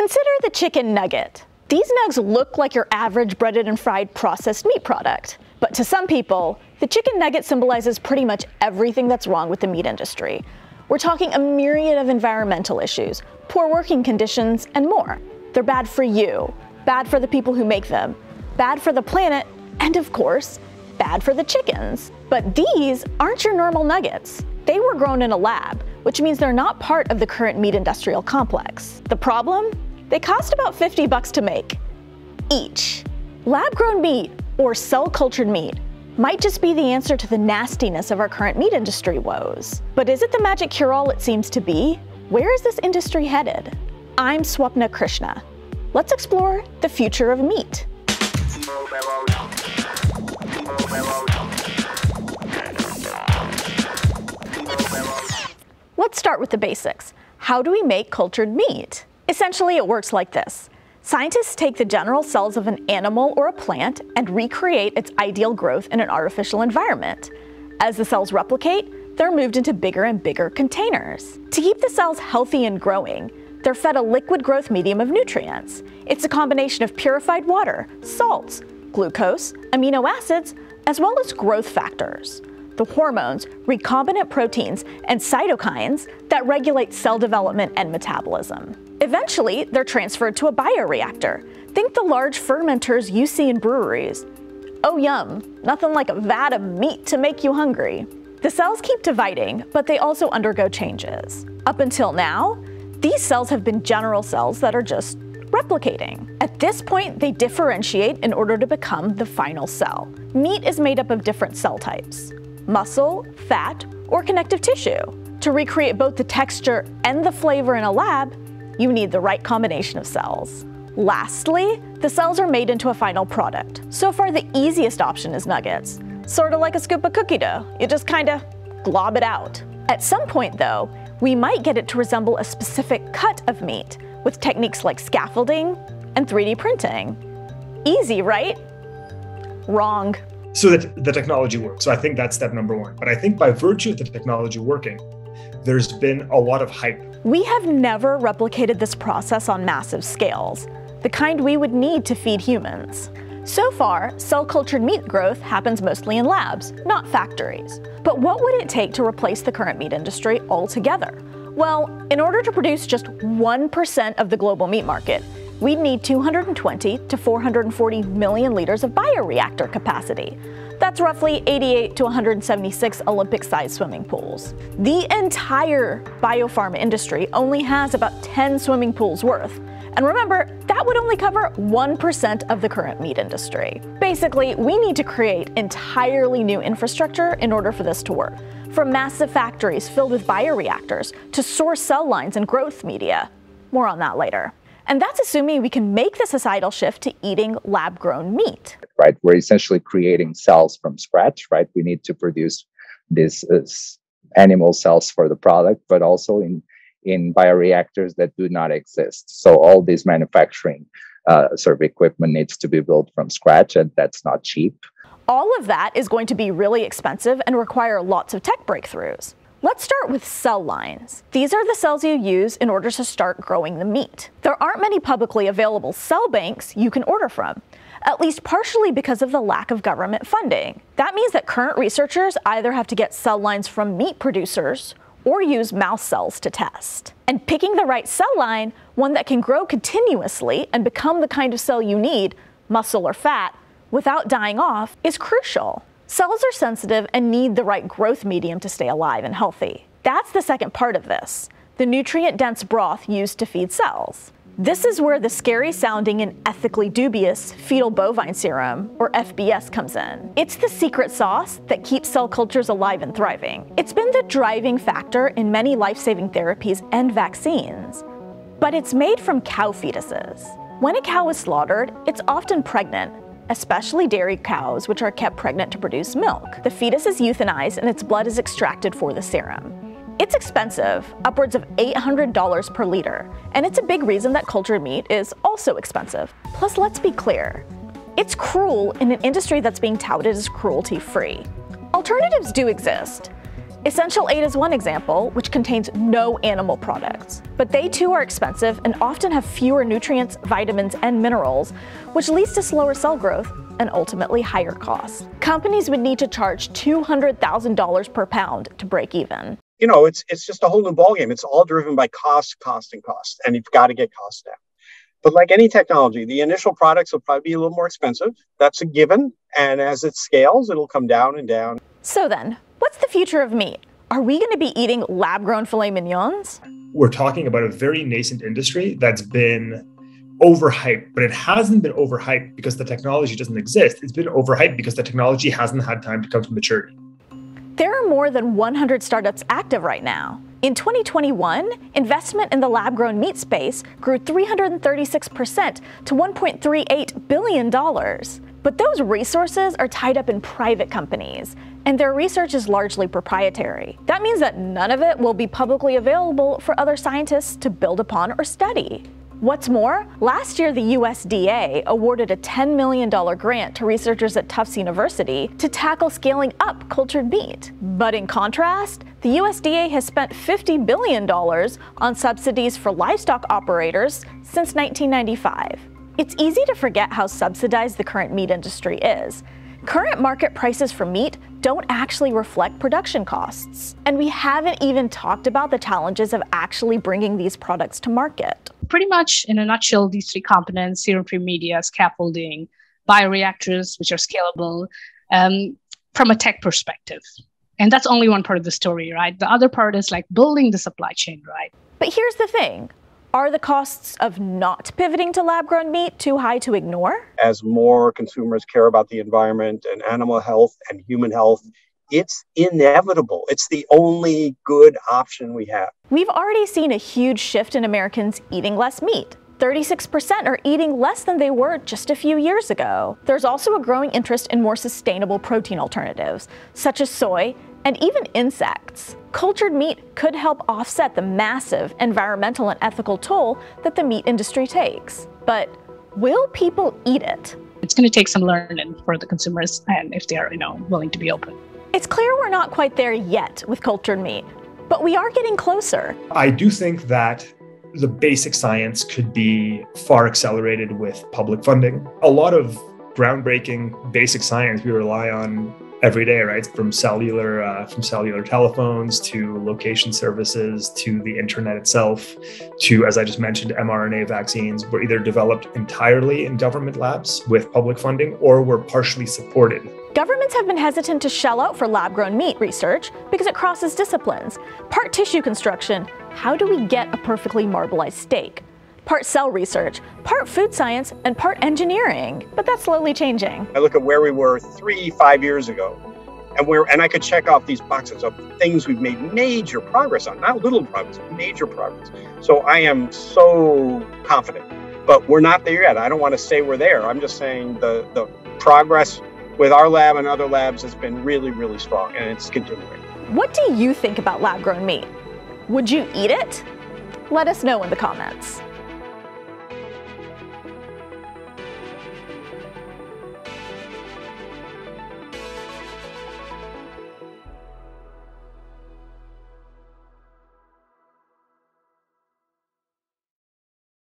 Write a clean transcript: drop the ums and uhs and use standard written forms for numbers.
Consider the chicken nugget. These nugs look like your average breaded and fried processed meat product. But to some people, the chicken nugget symbolizes pretty much everything that's wrong with the meat industry. We're talking a myriad of environmental issues, poor working conditions, and more. They're bad for you, bad for the people who make them, bad for the planet, and of course, bad for the chickens. But these aren't your normal nuggets. They were grown in a lab, which means they're not part of the current meat industrial complex. The problem? They cost about $50 to make, each. Lab-grown meat, or cell-cultured meat, might just be the answer to the nastiness of our current meat industry woes. But is it the magic cure-all it seems to be? Where is this industry headed? I'm Swapna Krishna. Let's explore the future of meat. Let's start with the basics. How do we make cultured meat? Essentially, it works like this. Scientists take the general cells of an animal or a plant and recreate its ideal growth in an artificial environment. As the cells replicate, they're moved into bigger and bigger containers. To keep the cells healthy and growing, they're fed a liquid growth medium of nutrients. It's a combination of purified water, salts, glucose, amino acids, as well as growth factors. The hormones, recombinant proteins, and cytokines that regulate cell development and metabolism. Eventually, they're transferred to a bioreactor. Think the large fermenters you see in breweries. Oh yum, nothing like a vat of meat to make you hungry. The cells keep dividing, but they also undergo changes. Up until now, these cells have been general cells that are just replicating. At this point, they differentiate in order to become the final cell. Meat is made up of different cell types: muscle, fat, or connective tissue. To recreate both the texture and the flavor in a lab, you need the right combination of cells. Lastly, the cells are made into a final product. So far, the easiest option is nuggets. Sort of like a scoop of cookie dough. You just kinda glob it out. At some point though, we might get it to resemble a specific cut of meat with techniques like scaffolding and 3D printing. Easy, right? Wrong. So that the technology works. So I think that's step number one. But I think by virtue of the technology working, there's been a lot of hype. We have never replicated this process on massive scales, the kind we would need to feed humans. So far, cell-cultured meat growth happens mostly in labs, not factories. But what would it take to replace the current meat industry altogether? Well, in order to produce just 1% of the global meat market, we'd need 220 to 440 million liters of bioreactor capacity. That's roughly 88 to 176 Olympic-sized swimming pools. The entire biopharma industry only has about 10 swimming pools worth. And remember, that would only cover 1% of the current meat industry. Basically, we need to create entirely new infrastructure in order for this to work. From massive factories filled with bioreactors to source cell lines and growth media. More on that later. And that's assuming we can make the societal shift to eating lab-grown meat. Right, we're essentially creating cells from scratch, right? We need to produce these animal cells for the product, but also in bioreactors that do not exist. So all this manufacturing sort of equipment needs to be built from scratch, and that's not cheap. All of that is going to be really expensive and require lots of tech breakthroughs. Let's start with cell lines. These are the cells you use in order to start growing the meat. There aren't many publicly available cell banks you can order from, at least partially because of the lack of government funding. That means that current researchers either have to get cell lines from meat producers or use mouse cells to test. And picking the right cell line, one that can grow continuously and become the kind of cell you need, muscle or fat, without dying off, is crucial. Cells are sensitive and need the right growth medium to stay alive and healthy. That's the second part of this, the nutrient-dense broth used to feed cells. This is where the scary-sounding and ethically dubious fetal bovine serum, or FBS, comes in. It's the secret sauce that keeps cell cultures alive and thriving. It's been the driving factor in many life-saving therapies and vaccines. But it's made from cow fetuses. When a cow is slaughtered, it's often pregnant, especially dairy cows, which are kept pregnant to produce milk. The fetus is euthanized and its blood is extracted for the serum. It's expensive, upwards of $800 per liter, and it's a big reason that cultured meat is also expensive. Plus, let's be clear, it's cruel in an industry that's being touted as cruelty-free. Alternatives do exist. Essential 8 is one example, which contains no animal products. But they too are expensive and often have fewer nutrients, vitamins, and minerals, which leads to slower cell growth and ultimately higher costs. Companies would need to charge $200,000 per pound to break even. It's just a whole new ballgame. It's all driven by cost, and you've got to get costs down. But like any technology, the initial products will probably be a little more expensive. That's a given. And as it scales, it'll come down and down. So then, what's the future of meat? Are we going to be eating lab-grown filet mignons? We're talking about a very nascent industry that's been overhyped, but it hasn't been overhyped because the technology doesn't exist. It's been overhyped because the technology hasn't had time to come to maturity. There are more than 100 startups active right now. In 2021, investment in the lab-grown meat space grew 336% to $1.38 billion. But those resources are tied up in private companies, and their research is largely proprietary. That means that none of it will be publicly available for other scientists to build upon or study. What's more, last year the USDA awarded a $10 million grant to researchers at Tufts University to tackle scaling up cultured meat. But in contrast, the USDA has spent $50 billion on subsidies for livestock operators since 1995. It's easy to forget how subsidized the current meat industry is. Current market prices for meat don't actually reflect production costs. And we haven't even talked about the challenges of actually bringing these products to market. Pretty much in a nutshell, these three components, serum-free media, scaffolding, bioreactors, which are scalable, from a tech perspective. And that's only one part of the story, right? The other part is like building the supply chain, right? But here's the thing. Are the costs of not pivoting to lab-grown meat too high to ignore? As more consumers care about the environment and animal health and human health, it's inevitable. It's the only good option we have. We've already seen a huge shift in Americans eating less meat. 36% are eating less than they were just a few years ago. There's also a growing interest in more sustainable protein alternatives, such as soy and even insects. Cultured meat could help offset the massive environmental and ethical toll that the meat industry takes. But will people eat it? It's going to take some learning for the consumers, and if they are, willing to be open. It's clear we're not quite there yet with cultured meat, but we are getting closer. I do think that the basic science could be far accelerated with public funding. A lot of groundbreaking basic science we rely on every day, right? From cellular telephones to location services to the internet itself to, as I just mentioned, mRNA vaccines were either developed entirely in government labs with public funding or were partially supported. Governments have been hesitant to shell out for lab-grown meat research because it crosses disciplines. Part tissue construction, how do we get a perfectly marbleized steak? Part cell research, part food science, and part engineering. But that's slowly changing. I look at where we were 3-5 years ago, and I could check off these boxes of things we've made major progress on, not little progress, major progress. So I am so confident, but we're not there yet. I don't want to say we're there. I'm just saying the progress with our lab and other labs has been really, really strong, and it's continuing. What do you think about lab-grown meat? Would you eat it? Let us know in the comments.